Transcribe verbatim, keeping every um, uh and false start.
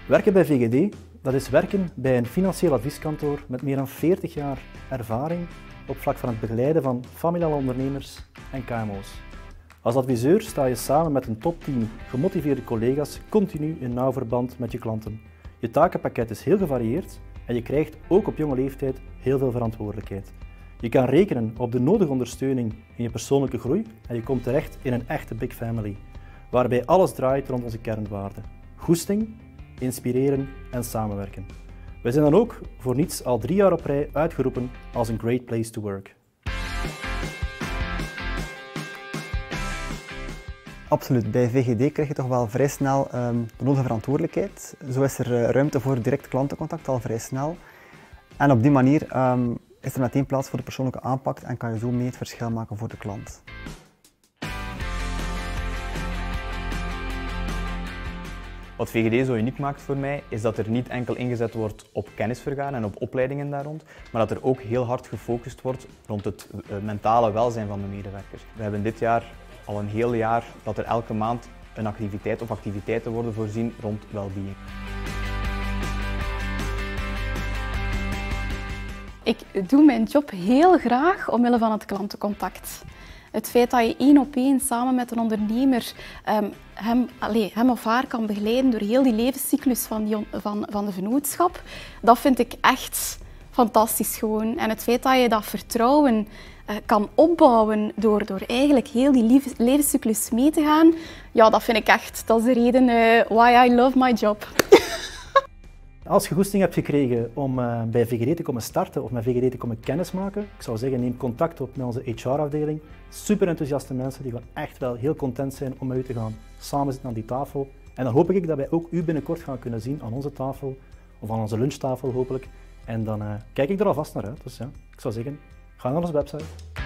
Werken bij V G D, dat is werken bij een financieel advieskantoor met meer dan veertig jaar ervaring op vlak van het begeleiden van familiale ondernemers en K M O's. Als adviseur sta je samen met een topteam gemotiveerde collega's continu in nauw verband met je klanten. Je takenpakket is heel gevarieerd en je krijgt ook op jonge leeftijd heel veel verantwoordelijkheid. Je kan rekenen op de nodige ondersteuning in je persoonlijke groei en je komt terecht in een echte big family, waarbij alles draait rond onze kernwaarden: goesting, inspireren en samenwerken. We zijn dan ook voor niets al drie jaar op rij uitgeroepen als een great place to work. Absoluut, bij V G D krijg je toch wel vrij snel um, de nodige verantwoordelijkheid. Zo is er uh, ruimte voor direct klantencontact al vrij snel. En op die manier um, is er meteen plaats voor de persoonlijke aanpak en kan je zo mee het verschil maken voor de klant. Wat V G D zo uniek maakt voor mij, is dat er niet enkel ingezet wordt op kennisvergaren en op opleidingen daar rond, maar dat er ook heel hard gefocust wordt rond het mentale welzijn van de medewerkers. We hebben dit jaar al een heel jaar dat er elke maand een activiteit of activiteiten worden voorzien rond well-being. Ik doe mijn job heel graag omwille van het klantencontact. Het feit dat je één op één samen met een ondernemer um, hem, allez, hem of haar kan begeleiden door heel die levenscyclus van, die, van, van de vennootschap, dat vind ik echt fantastisch gewoon. En het feit dat je dat vertrouwen uh, kan opbouwen door, door eigenlijk heel die levenscyclus mee te gaan, ja, dat vind ik echt, dat is de reden uh, why I love my job. Als je goesting hebt gekregen om uh, bij V G D te komen starten of met V G D te komen kennismaken, ik zou zeggen neem contact op met onze H R-afdeling. Super enthousiaste mensen die gewoon echt wel heel content zijn om met u te gaan samen zitten aan die tafel. En dan hoop ik dat wij ook u binnenkort gaan kunnen zien aan onze tafel, of aan onze lunchtafel hopelijk. En dan uh, kijk ik er alvast naar uit. Dus ja, ik zou zeggen, ga naar onze website.